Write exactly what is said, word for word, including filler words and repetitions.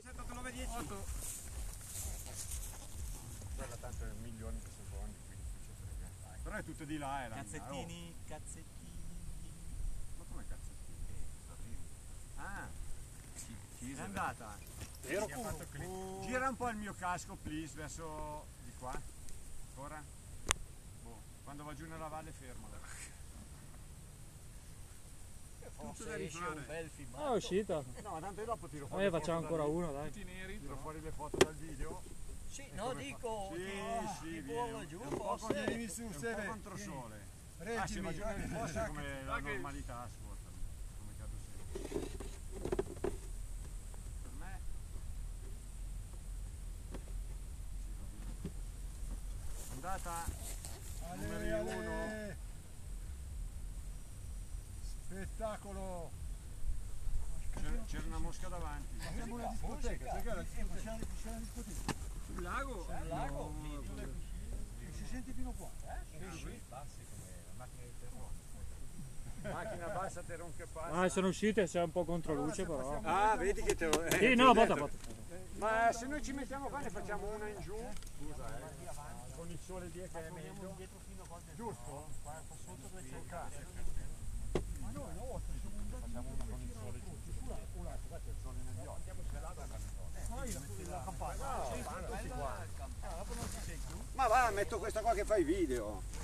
settantanove dieci. Quella tanto è un milione di secondi, quindi qui c'è frega. Però è tutto di là, è la Cazzettini, oh. cazzettini. Ma come cazzettini? Ah, sì, sì, è andata. Ero fatto clip. Gira un po' il mio casco, please, verso di qua. Ancora? Boh, quando va giù nella valle fermala. Tutto da rifare. Un bel filmato. Ah, è uscita. No, ma tanto dopo tiro fuori. Noi facciamo ancora uno, dai. Tutti neri, tiro fuori le foto dal video. Sì, no, dico. Sì, oh, sì, viene giù, un po' vieni su, un po' contro sole. Ah, se va giù nel fosso è come la normalità, ascoltami. Come cado sempre. Per me andata numero uno. Spettacolo! C'era una mosca davanti. Facciamo una discoteca, sai che la discoteca? C'è una discoteca. Sul lago? Sul lago? E si sente fino qua. Eh? Sì, bassi come la macchina di terrone. Macchina bassa, terron che passa. Ah, sono uscite, c'è un po' contro luce però. Ah, vedi che te lo... Eh, sì, no, botta, botta. Ma se noi ci mettiamo qua ne facciamo una in giù. Scusa, eh. Con il sole dietro che è meglio. Giusto? Qua sotto dove c'è il cazzo. Ma noi una volta siamo andati facciamo una con il sole giù. Guarda c'è il sole negli occhi. la campagna. Ma va, metto questa qua che fai video.